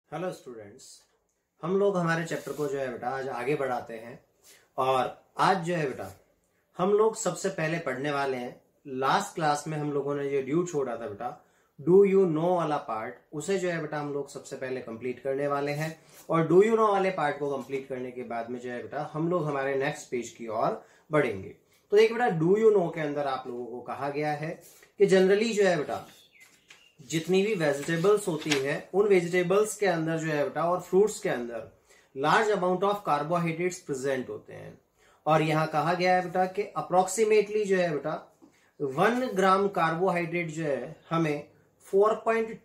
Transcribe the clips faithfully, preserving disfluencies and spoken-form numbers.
Hello students, हम लोग हमारे चैप्टर को जो है बेटा आज आगे बढ़ाते हैं। और आज जो है बेटा हम लोग सबसे पहले पढ़ने वाले हैं। लास्ट क्लास में हम लोगों ने जो ड्यू छोड़ा था बेटा, डू यू नो वाला पार्ट, उसे जो है बेटा हम लोग सबसे पहले कंप्लीट करने वाले हैं। और डू यू नो वाले पार्ट को कंप्लीट करने के बाद में जो है बेटा हम लोग हमारे नेक्स्ट पेज की ओर बढ़ेंगे। तो एक बेटा डू यू नो के अंदर आप लोगों को कहा गया है कि जनरली जो है बेटा जितनी भी वेजिटेबल्स होती है उन वेजिटेबल्स के अंदर जो है बेटा और फ्रूट्स के अंदर large amount of carbohydrates present होते हैं। और यहां कहा गया है बेटा कि अप्रोक्सीमेटली जो है बेटा वन ग्राम कार्बोहाइड्रेट जो है हमें फोर पॉइंट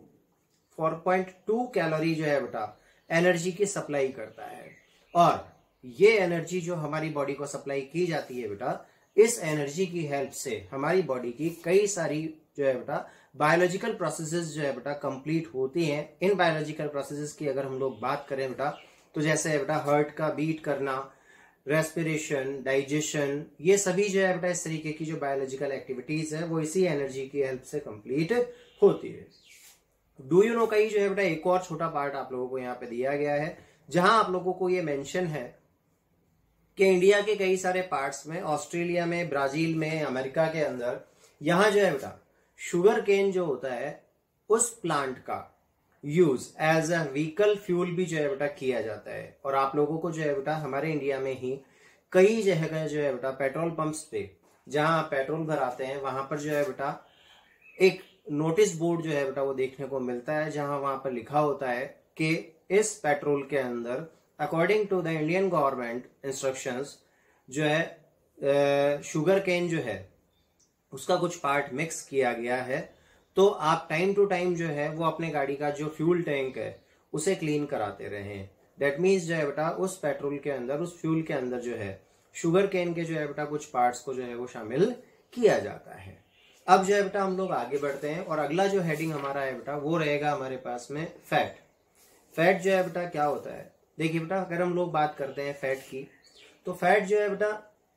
टू कैलोरी जो है बेटा एनर्जी की सप्लाई करता है। और ये एनर्जी जो हमारी बॉडी को सप्लाई की जाती है बेटा, इस एनर्जी की हेल्प से हमारी बॉडी की कई सारी जो है बेटा बायोलॉजिकल प्रोसेसेस जो है बेटा कंप्लीट होती हैं। इन बायोलॉजिकल प्रोसेसेस की अगर हम लोग बात करें बेटा तो जैसे है बेटा हार्ट का बीट करना, रेस्पिरेशन, डाइजेशन, ये सभी जो है बेटा इस तरीके की जो बायोलॉजिकल एक्टिविटीज है वो इसी एनर्जी की हेल्प से कंप्लीट होती है। डू यू नो का ही जो है बेटा एक और छोटा पार्ट आप लोगों को यहाँ पे दिया गया है, जहां आप लोगों को ये मेंशन है कि इंडिया के कई सारे पार्ट्स में, ऑस्ट्रेलिया में, ब्राजील में, अमेरिका के अंदर, यहाँ जो है बेटा शुगर केन जो होता है उस प्लांट का use as a vehicle fuel भी जो है बेटा किया जाता है। और आप लोगों को जो है बेटा हमारे इंडिया में ही कई जगह जो है बेटा पेट्रोल पंप्स पे जहां पेट्रोल भराते हैं वहां पर जो है बेटा एक नोटिस बोर्ड जो है बेटा वो देखने को मिलता है, जहां वहां पर लिखा होता है कि इस पेट्रोल के अंदर according to the Indian government instructions जो है शुगर केन जो है उसका कुछ पार्ट मिक्स किया गया है। तो आप टाइम टू टाइम जो है वो अपने गाड़ी का जो फ्यूल टैंक है उसे क्लीन कराते रहें। दैट मीन्स जो है बेटा उस पेट्रोल के अंदर, उस फ्यूल के अंदर जो है शुगर केन के जो है बेटा कुछ पार्ट्स को जो है वो शामिल किया जाता है। अब जो है बेटा हम लोग आगे बढ़ते हैं और अगला जो हेडिंग हमारा है बेटा वो रहेगा हमारे पास में फैट। फैट जो है बेटा क्या होता है, देखिए बेटा अगर हम लोग बात करते हैं फैट की, तो फैट जो है बेटा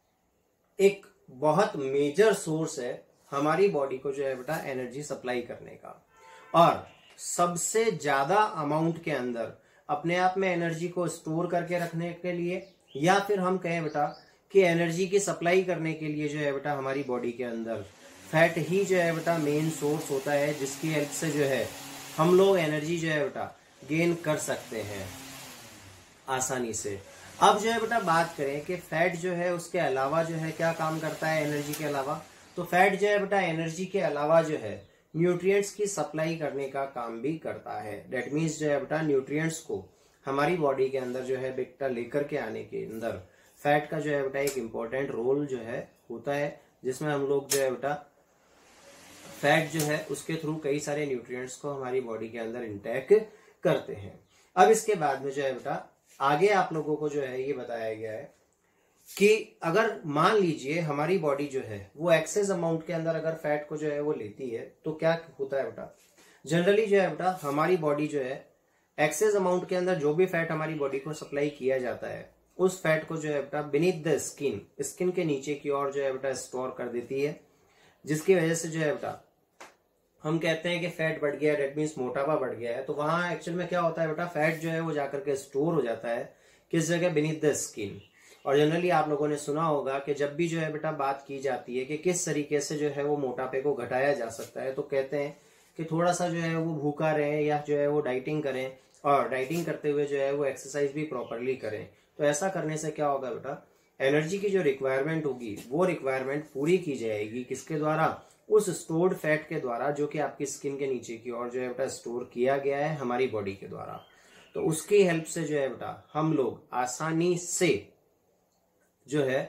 एक बहुत मेजर सोर्स है हमारी बॉडी को जो है बेटा एनर्जी सप्लाई करने का। और सबसे ज्यादा अमाउंट के अंदर अपने आप में एनर्जी को स्टोर करके रखने के लिए, या फिर हम कहें बेटा कि एनर्जी की सप्लाई करने के लिए जो है बेटा हमारी बॉडी के अंदर फैट ही जो है बेटा मेन सोर्स होता है, जिसकी हेल्प से जो है हम लोग एनर्जी जो है बेटा गेन कर सकते हैं आसानी से। अब जो है बेटा बात करें कि फैट जो है उसके अलावा जो है क्या काम करता है एनर्जी के अलावा, तो फैट जो है बेटा एनर्जी के अलावा जो है न्यूट्रिएंट्स की सप्लाई करने का काम भी करता है। दैट मीन्स जो है बेटा न्यूट्रिएंट्स को हमारी बॉडी के अंदर जो है बेटा लेकर के आने के अंदर फैट का जो है बेटा एक इम्पोर्टेंट रोल जो है होता है, जिसमें हम लोग जो है बेटा फैट जो है उसके थ्रू कई सारे न्यूट्रिएंट्स को हमारी बॉडी के अंदर इंटेक करते हैं। अब इसके बाद में जो है बेटा आगे आप लोगों को जो है ये बताया गया है कि अगर मान लीजिए हमारी बॉडी जो है वो एक्सेस अमाउंट के अंदर अगर फैट को जो है वो लेती है तो क्या होता है बेटा, जनरली जो है बेटा हमारी बॉडी जो है एक्सेस अमाउंट के अंदर जो भी फैट हमारी बॉडी को सप्लाई किया जाता है उस फैट को जो है बेटा बीनीथ द स्किन, स्किन के नीचे की ओर जो है बेटा स्टोर कर देती है, जिसकी वजह से जो है बेटा हम कहते हैं कि फैट बढ़ गया है, डेट मीन्स मोटापा बढ़ गया है। तो वहां एक्चुअल में क्या होता है बेटा, फैट जो है वो जाकर के स्टोर हो जाता है किस जगह, बीनीथ द स्किन। और जनरली आप लोगों ने सुना होगा कि जब भी जो है बेटा बात की जाती है कि किस तरीके से जो है वो मोटापे को घटाया जा सकता है, तो कहते हैं कि थोड़ा सा जो है वो भूखा रहे या जो है वो डाइटिंग करें, और डाइटिंग करते हुए जो है वो एक्सरसाइज भी प्रॉपरली करें। तो ऐसा करने से क्या होगा बेटा, एनर्जी की जो रिक्वायरमेंट होगी वो रिक्वायरमेंट पूरी की जाएगी। किसके द्वारा, उस स्टोर्ड फैट के द्वारा जो कि आपकी स्किन के नीचे की ओर जो है बेटा स्टोर किया गया है हमारी बॉडी के द्वारा। तो उसकी हेल्प से जो है बेटा हम लोग आसानी से जो है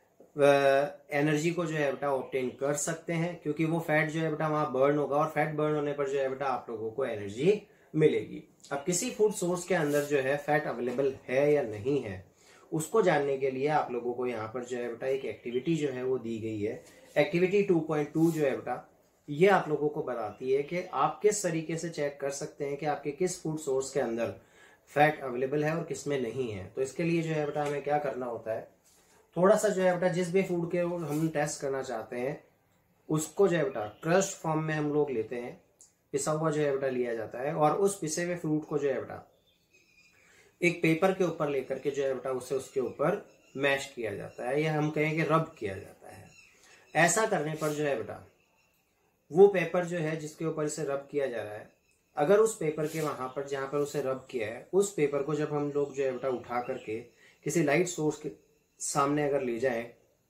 एनर्जी को जो है बेटा ऑब्टेन कर सकते हैं, क्योंकि वो फैट जो है बेटा वहां बर्न होगा और फैट बर्न होने पर जो है बेटा आप लोगों को एनर्जी मिलेगी। अब किसी फूड सोर्स के अंदर जो है फैट अवेलेबल है या नहीं है उसको जानने के लिए आप लोगों को यहाँ पर जो है बेटा एक एक्टिविटी जो है वो दी गई है। एक्टिविटी टू पॉइंट टू जो है बेटा ये आप लोगों को बताती है कि आप किस तरीके से चेक कर सकते हैं कि आपके किस फूड सोर्स के अंदर फैट अवेलेबल है और किस में नहीं है। तो इसके लिए जो है बेटा हमें क्या करना होता है, थोड़ा सा जो है बेटा जिस भी फूड के हम टेस्ट करना चाहते हैं उसको जो है बेटा क्रस्ट फॉर्म में हम लोग लेते हैं, पिसा हुआ जो है बेटा लिया जाता है और उस पिसे हुए फ्रूट को जो है बेटा एक पेपर के ऊपर लेकर के जो है बेटा उसे उसके ऊपर मैश किया जाता है, या हम कहें कि रब किया जाता है। ऐसा करने पर जो है बेटा वो पेपर जो है जिसके ऊपर इसे रब किया जा रहा है, अगर उस पेपर के वहां पर जहां पर उसे रब किया है उस पेपर को जब हम लोग जो है बेटा उठा करके किसी लाइट सोर्स के सामने अगर ले जाएं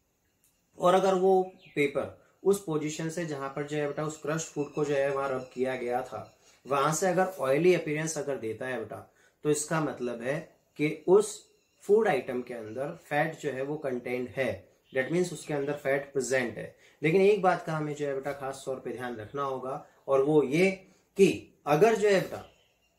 और अगर वो पेपर उस पोजीशन से जहां पर जो है बेटा उस क्रश्ड फूड को जो है वहां रब किया गया था वहां से अगर ऑयली अपीयरेंस अगर देता है बेटा, तो इसका मतलब है कि उस फूड आइटम के अंदर फैट जो है वो कंटेंट है, डेट मीन्स उसके अंदर फैट प्रेजेंट है। लेकिन एक बात का हमें जो है बेटा खास तौर पे ध्यान रखना होगा, और वो ये कि अगर जो है बेटा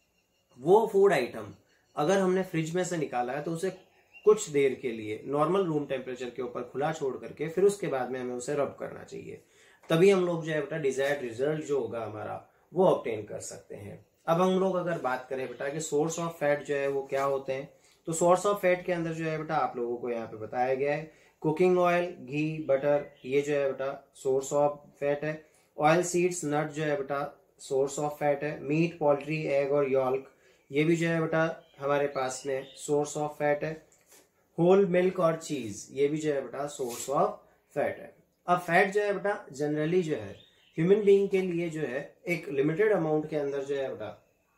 वो फूड आइटम अगर हमने फ्रिज में से निकाला है तो उसे कुछ देर के लिए नॉर्मल रूम टेम्परेचर के ऊपर खुला छोड़ करके फिर उसके बाद में हमें उसे रब करना चाहिए, तभी हम लोग जो है बेटा डिजायर्ड रिजल्ट जो होगा हमारा वो ऑब्टेन कर सकते हैं। अब हम लोग अगर बात करें बेटा कि सोर्स ऑफ फैट जो है वो क्या होते हैं, तो सोर्स ऑफ फैट के अंदर जो है बेटा आप लोगों को यहाँ पे बताया गया है कुकिंग ऑयल, घी, बटर, ये जो है बेटा सोर्स ऑफ फैट है। ऑयल सीड्स, नट जो है बेटा सोर्स ऑफ फैट है। मीट, पोल्ट्री, एग और यॉल्क, ये भी जो है बेटा हमारे पास में सोर्स ऑफ फैट है। होल मिल्क और चीज, ये भी जो है बेटा सोर्स ऑफ फैट है। अब फैट जो है बेटा जनरली जो है ह्यूमन बीइंग के लिए जो है एक लिमिटेड अमाउंट के अंदर जो है बेटा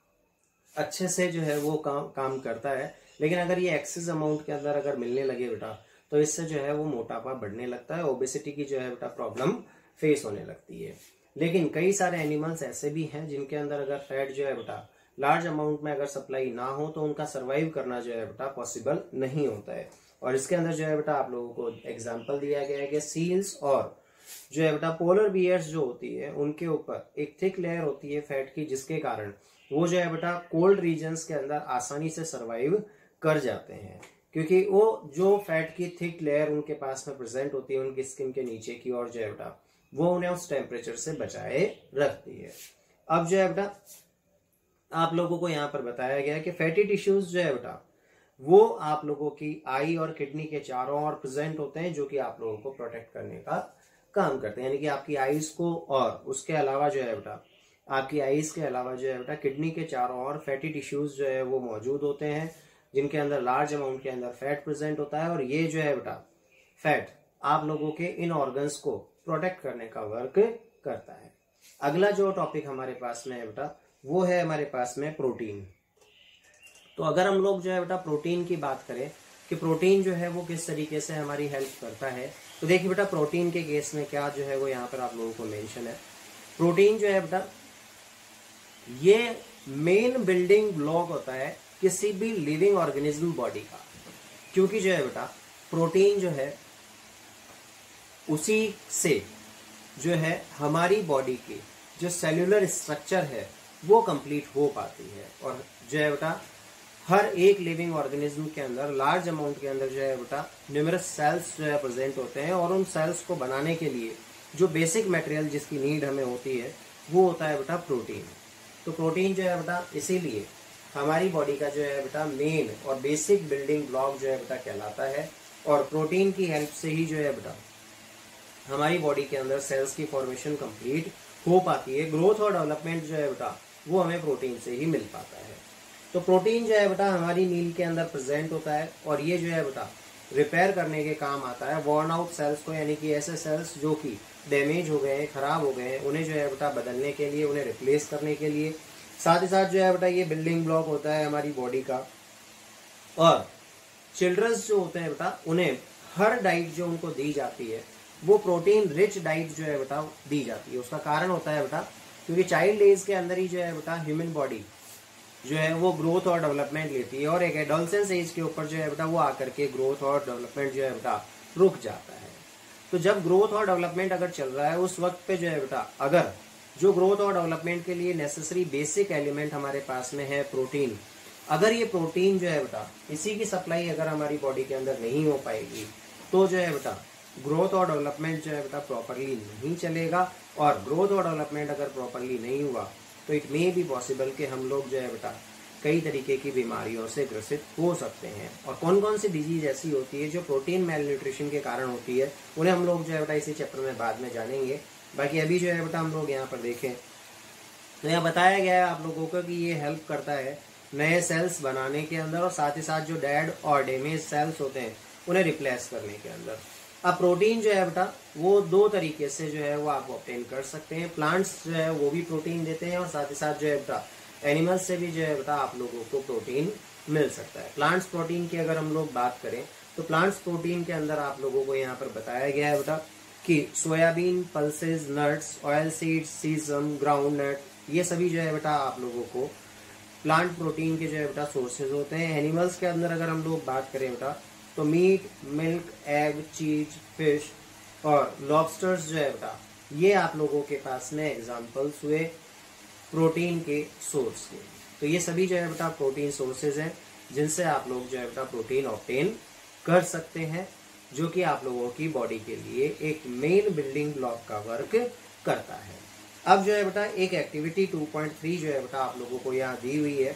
अच्छे से जो है वो काम काम करता है, लेकिन अगर ये एक्सेस अमाउंट के अंदर अगर मिलने लगे बेटा तो इससे जो है वो मोटापा बढ़ने लगता है, ओबेसिटी की जो है बेटा प्रॉब्लम फेस होने लगती है। लेकिन कई सारे एनिमल्स ऐसे भी हैं जिनके अंदर अगर फैट जो है बेटा लार्ज अमाउंट में अगर सप्लाई ना हो तो उनका सर्वाइव करना जो है बेटा पॉसिबल नहीं होता है। और इसके अंदर जो है बेटा आप लोगों को एग्जांपल दिया गया है कि सील्स और जो है बेटा पोलर बियर्स जो होती है उनके ऊपर एक थिक लेयर होती है फैट की, जिसके कारण वो जो है बेटा कोल्ड रीजन्स के अंदर आसानी से सर्वाइव कर जाते हैं, क्योंकि वो जो फैट की थिक लेयर उनके पास में प्रेजेंट होती है उनकी स्किन के नीचे की ओर जो है बेटा वो उन्हें उस टेम्परेचर से बचाए रखती है। अब जो है बेटा आप लोगों को यहाँ पर बताया गया है कि फैटी टिश्यूज जो है बेटा वो आप लोगों की आई और किडनी के चारों ओर प्रेजेंट होते हैं, जो कि आप लोगों को प्रोटेक्ट करने का काम करते हैं। यानी कि आपकी आईज को और उसके अलावा जो है बेटा आपकी आईज के अलावा जो है बेटा किडनी के चारों ओर फैटी टिश्यूज जो है वो मौजूद होते हैं, जिनके अंदर लार्ज अमाउंट के अंदर फैट प्रेजेंट होता है, और ये जो है बेटा फैट आप लोगों के इन ऑर्गन्स को प्रोटेक्ट करने का वर्क करता है। अगला जो टॉपिक हमारे पास में है बेटा वो है हमारे पास में प्रोटीन। तो अगर हम लोग जो है बेटा प्रोटीन की बात करें कि प्रोटीन जो है वो किस तरीके से हमारी हेल्प करता है, तो देखिए बेटा प्रोटीन के केस में क्या जो है वो यहाँ पर आप लोगों को मेंशन है। प्रोटीन जो है बेटा ये मेन बिल्डिंग ब्लॉक होता है किसी भी लिविंग ऑर्गेनिज्म बॉडी का, क्योंकि जो है बेटा प्रोटीन जो है उसी से जो है हमारी बॉडी की जो सेल्यूलर स्ट्रक्चर है वो कंप्लीट हो पाती है। और जो है बेटा हर एक लिविंग ऑर्गेनिज्म के अंदर लार्ज अमाउंट के अंदर जो है बेटा न्यूमरस सेल्स जो है प्रेजेंट होते हैं, और उन सेल्स को बनाने के लिए जो बेसिक मटेरियल जिसकी नीड हमें होती है वो होता है बेटा प्रोटीन। तो प्रोटीन जो है बेटा इसीलिए हमारी बॉडी का जो है बेटा मेन और बेसिक बिल्डिंग ब्लॉक जो है बेटा कहलाता है, और प्रोटीन की हेल्प से ही जो है बेटा हमारी बॉडी के अंदर सेल्स की फॉर्मेशन कंप्लीट हो पाती है। ग्रोथ और डेवलपमेंट जो है बेटा वो हमें प्रोटीन से ही मिल पाता है। तो प्रोटीन जो है बेटा हमारी मील के अंदर प्रेजेंट होता है, और ये जो है बेटा रिपेयर करने के काम आता है वॉर्न आउट सेल्स को, यानी कि ऐसे सेल्स जो कि डैमेज हो गए हैं, खराब हो गए हैं, उन्हें जो है बेटा बदलने के लिए, उन्हें रिप्लेस करने के लिए। साथ ही साथ जो है बेटा ये बिल्डिंग ब्लॉक होता है हमारी बॉडी का। और चिल्ड्रंस जो होते हैं बेटा उन्हें हर डाइट जो उनको दी जाती है वो प्रोटीन रिच डाइट जो है बेटा दी जाती है। उसका कारण होता है बेटा क्योंकि चाइल्ड एज के अंदर ही जो है बेटा ह्यूमन बॉडी जो है वो ग्रोथ और डेवलपमेंट लेती है, और एक एडोलसेंस एज के ऊपर जो है बेटा वो आकर के ग्रोथ और डेवलपमेंट जो है बेटा रुक जाता है। तो जब ग्रोथ और डेवलपमेंट अगर चल रहा है उस वक्त पे जो है बेटा अगर जो ग्रोथ और डेवलपमेंट के लिए नेसेसरी बेसिक एलिमेंट हमारे पास में है प्रोटीन, अगर ये प्रोटीन जो है बेटा इसी की सप्लाई अगर हमारी बॉडी के अंदर नहीं हो पाएगी तो जो है बेटा ग्रोथ और डेवलपमेंट जो है बेटा प्रॉपरली नहीं चलेगा। और ग्रोथ और डेवलपमेंट अगर प्रॉपरली नहीं हुआ तो इट मे बी पॉसिबल कि हम लोग जो है बेटा कई तरीके की बीमारियों से ग्रसित हो सकते हैं। और कौन कौन सी डिजीज ऐसी होती है जो प्रोटीन मेल न्यूट्रिशन के कारण होती है, उन्हें हम लोग जो है बेटा इसी चैप्टर में बाद में जानेंगे। बाकी अभी जो है बेटा हम लोग यहाँ पर देखें तो यहाँ बताया गया है आप लोगों को कि ये हेल्प करता है नए सेल्स बनाने के अंदर और साथ ही साथ जो डेड और डैमेज सेल्स होते हैं उन्हें रिप्लेस करने के अंदर। अब प्रोटीन जो है बेटा वो दो तरीके से जो है वो आप ऑब्टेन कर सकते हैं। प्लांट्स जो है वो भी प्रोटीन देते हैं और साथ ही साथ जो है बेटा एनिमल्स से भी जो है बेटा आप लोगों को प्रोटीन मिल सकता है। प्लांट्स प्रोटीन की अगर हम लोग बात करें तो प्लांट्स प्रोटीन के अंदर आप लोगों को यहाँ पर बताया गया है बेटा कि soybean, pulses, nuts, oil seeds, sesame, ground nut, ये सभी जो है बेटा आप लोगों को प्लांट प्रोटीन के जो है बेटा सोर्सेज होते हैं। एनिमल्स के अंदर अगर हम लोग बात करें बेटा तो meat, milk, egg, cheese, fish और लॉबस्टर्स जो है बेटा ये आप लोगों के पास में एग्जांपल्स हुए प्रोटीन के सोर्स के। तो ये सभी जो है बेटा प्रोटीन सोर्सेज हैं जिनसे आप लोग जो है बेटा प्रोटीन ऑब्टेन कर सकते हैं, जो कि आप लोगों की बॉडी के लिए एक मेन बिल्डिंग ब्लॉक का वर्क करता है। अब जो है बेटा एक एक्टिविटी टू पॉइंट थ्री जो है बेटा आप लोगों को यहाँ दी हुई है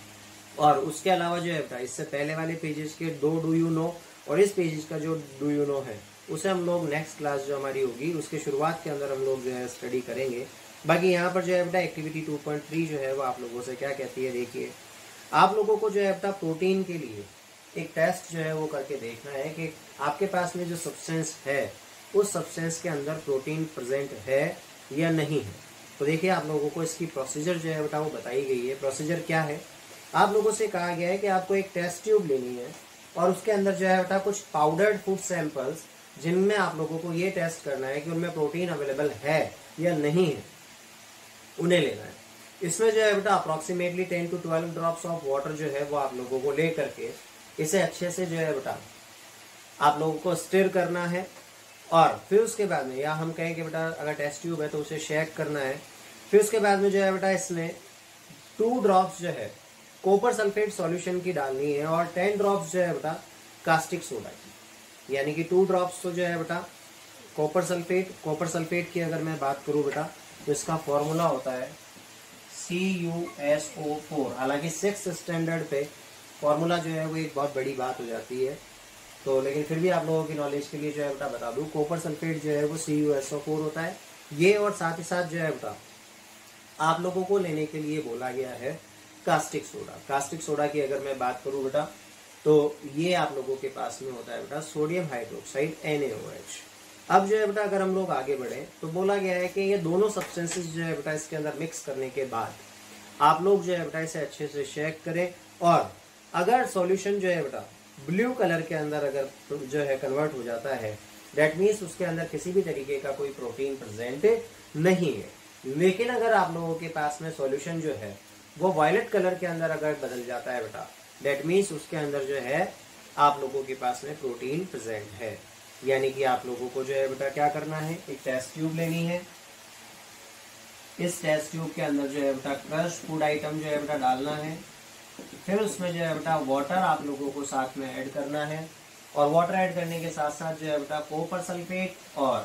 और उसके अलावा जो है बेटा इससे पहले वाले पेजेस के दो डू यू नो और इस पेजेस का जो डू यू नो है उसे हम लोग नेक्स्ट क्लास जो हमारी होगी उसके शुरुआत के अंदर हम लोग जो है स्टडी करेंगे। बाकी यहाँ पर जो है बेटा एक्टिविटी टू पॉइंट थ्री जो है वो आप लोगों से क्या कहती है, देखिए आप लोगों को जो है बेटा प्रोटीन के लिए एक टेस्ट जो है वो करके देखना है कि आपके पास में जो सब्सटेंस है उस सब्सटेंस के अंदर प्रोटीन प्रेजेंट है या नहीं है। तो देखिए आप लोगों को इसकी प्रोसीजर जो है बेटा वो बताई गई है। प्रोसीजर क्या है, आप लोगों से कहा गया है कि आपको एक टेस्ट ट्यूब लेनी है और उसके अंदर जो है बेटा कुछ पाउडर्ड फूड सैंपल्स जिनमें आप लोगों को ये टेस्ट करना है कि उनमें प्रोटीन अवेलेबल है या नहीं है, उन्हें लेना है। इसमें जो है बेटा approximately ten to twelve drops of water जो है वो आप लोगों को ले करके इसे अच्छे से जो है बेटा आप लोगों को स्टिर करना है और फिर उसके बाद में, या हम कहें कि बेटा अगर टेस्ट ट्यूब है तो उसे शेक करना है। फिर उसके बाद में जो है बेटा इसमें टू ड्रॉप्स जो है कॉपर सल्फेट सॉल्यूशन की डालनी है और टेन ड्रॉप्स जो है बेटा कास्टिक सोडा की, यानी कि टू ड्रॉप्स तो जो है बेटा कॉपर सल्फेट कॉपर सल्फेट की अगर मैं बात करूँ बेटा तो इसका फॉर्मूला होता है C U S O four. हालांकि सिक्स स्टैंडर्ड पे फॉर्मूला जो है वो एक बहुत बड़ी बात हो जाती है, तो लेकिन फिर भी आप लोगों की नॉलेज के लिए जो है बेटा बता दूं, कॉपर सल्फेट जो है वो C U S O four होता है ये। और साथ ही साथ जो है बेटा आप लोगों को लेने के लिए बोला गया है कास्टिक सोडा। कास्टिक सोडा की अगर मैं बात करूं बेटा तो ये आप लोगों के पास में होता है बेटा sodium hydroxide N A O H. अब जो है बेटा अगर हम लोग आगे बढ़े तो बोला गया है कि ये दोनों सब्सटेंसेस जो है बेटा इसके अंदर मिक्स करने के बाद आप लोग जो है बेटा इसे अच्छे से शेक करें और अगर सॉल्यूशन जो है बेटा ब्लू कलर के अंदर अगर जो है कन्वर्ट हो जाता है, दैट मीन्स उसके अंदर किसी भी तरीके का कोई प्रोटीन प्रेजेंट नहीं है। लेकिन अगर आप लोगों के पास में सॉल्यूशन जो है वो वायलेट कलर के अंदर अगर बदल जाता है बेटा, दैट मीन्स उसके अंदर जो है आप लोगों के पास में प्रोटीन प्रेजेंट है। यानी कि आप लोगों को जो है बेटा क्या करना है, एक टेस्ट ट्यूब लेनी है। इस टेस्ट ट्यूब के अंदर जो है बेटा क्रश फूड आइटम जो है बेटा डालना है। फिर उसमें जो है बेटा वाटर आप लोगों को साथ में ऐड करना है और वाटर ऐड करने के साथ साथ जो है बेटा कॉपर सल्फेट और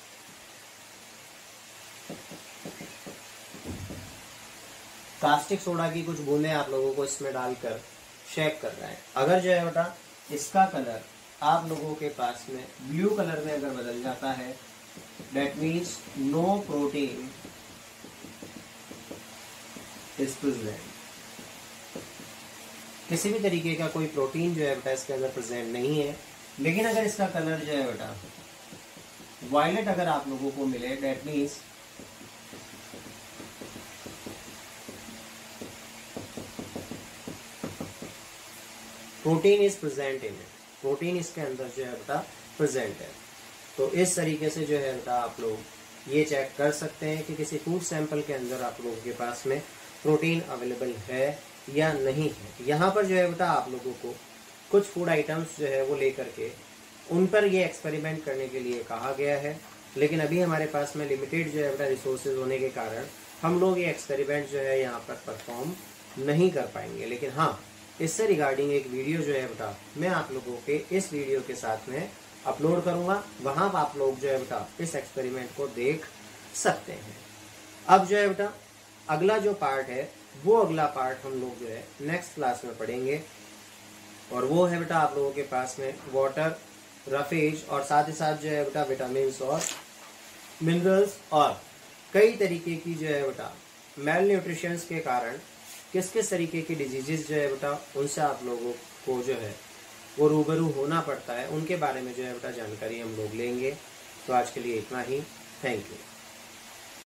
कास्टिक सोडा की कुछ बूंदें आप लोगों को इसमें डालकर शेक करना है। अगर जो है बेटा इसका कलर आप लोगों के पास में ब्लू कलर में अगर बदल जाता है, that means no protein is present. किसी भी तरीके का कोई प्रोटीन जो है बेटा इसके अंदर प्रेजेंट नहीं है। लेकिन अगर इसका कलर जो है बेटा वायलेट अगर आप लोगों को मिले, that means protein is present in it, protein इसके अंदर जो है बेटा प्रेजेंट है। तो इस तरीके से जो है बेटा आप लोग ये चेक कर सकते हैं कि किसी फूड सैंपल के अंदर आप लोगों के पास में प्रोटीन अवेलेबल है या नहीं है। यहाँ पर जो है बेटा आप लोगों को कुछ फूड आइटम्स जो है वो लेकर के उन पर ये एक्सपेरिमेंट करने के लिए कहा गया है। लेकिन अभी हमारे पास में लिमिटेड जो है बेटा रिसोर्सेज होने के कारण हम लोग ये एक्सपेरिमेंट जो है यहाँ पर परफॉर्म नहीं कर पाएंगे। लेकिन हाँ, इससे रिगार्डिंग एक वीडियो जो है बेटा मैं आप लोगों के इस वीडियो के साथ में अपलोड करूँगा, वहाँ पर आप लोग जो है बेटा इस एक्सपेरिमेंट को देख सकते हैं। अब जो है बेटा अगला जो पार्ट है वो अगला पार्ट हम लोग जो है नेक्स्ट क्लास में पढ़ेंगे और वो है बेटा आप लोगों के पास में वाटर, रफेज और साथ ही साथ जो है बेटा विटामिन और मिनरल्स और कई तरीके की जो है बेटा मेल न्यूट्रिशन के कारण किस किस तरीके की डिजीजेस जो है बेटा उनसे आप लोगों को जो है वो रूबरू होना पड़ता है, उनके बारे में जो है बेटा जानकारी हम लोग लेंगे। तो आज के लिए इतना ही। Thank you.